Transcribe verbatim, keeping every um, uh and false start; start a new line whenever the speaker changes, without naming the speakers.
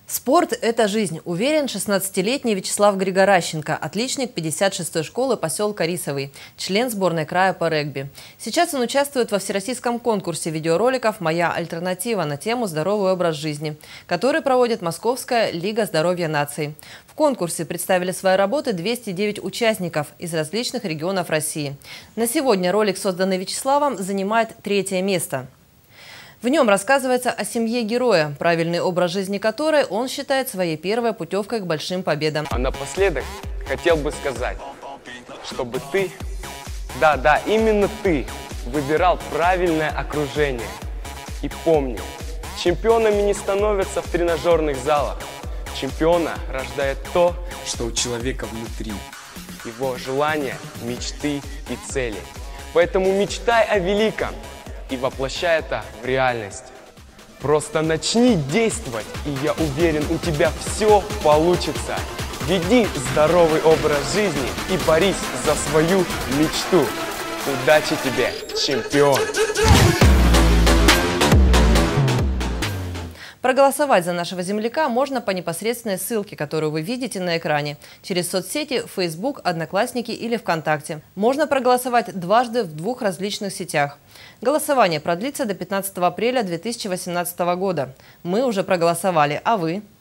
Спорт – это жизнь, уверен шестнадцатилетний Вячеслав Григоращенко, отличник пятьдесят шестой школы поселка Рисовый, член сборной края по регби. Сейчас он участвует во всероссийском конкурсе видеороликов «Моя альтернатива» на тему «Здоровый образ жизни», который проводит Московская лига здоровья наций. В конкурсе представили свои работы двести девять участников из различных регионов России. На сегодня ролик, созданный Вячеславом, занимает третье место. В нем рассказывается о семье героя, правильный образ жизни которой он считает своей первой путевкой к большим победам.
А напоследок хотел бы сказать, чтобы ты, да-да, именно ты, выбирал правильное окружение. И помни, чемпионами не становятся в тренажерных залах. Чемпиона рождает то, что у человека внутри. Его желания, мечты и цели. Поэтому мечтай о великом и воплощай это в реальность. Просто начни действовать, и я уверен, у тебя все получится. Веди здоровый образ жизни и борись за свою мечту. Удачи тебе, чемпион!
Проголосовать за нашего земляка можно по непосредственной ссылке, которую вы видите на экране, через соцсети Facebook, Одноклассники или ВКонтакте. Можно проголосовать дважды в двух различных сетях. Голосование продлится до пятнадцатого апреля две тысячи восемнадцатого года. Мы уже проголосовали, а вы?